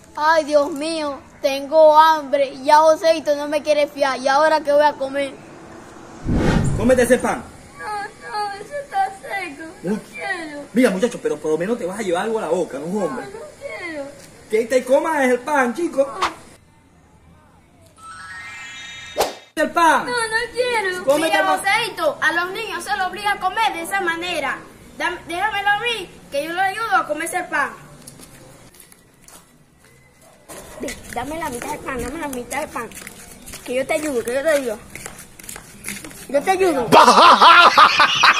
Ay, Dios mío, tengo hambre. Ya Joséito no me quiere fiar. ¿Y ahora qué voy a comer? Cómete ese pan. No, eso está seco. No quiero. Mira, muchacho, pero por lo menos te vas a llevar algo a la boca, ¿no, hombre? No quiero. Que te comas el pan, chico. El pan. No quiero. Cómete el Mira, pan. Joséito, a los niños se los obliga a comer de esa manera. Déjamelo a mí, que yo le ayudo a comerse el pan. Ven, dame la mitad del pan, dame la mitad del pan. Que yo te ayudo, Yo te ayudo.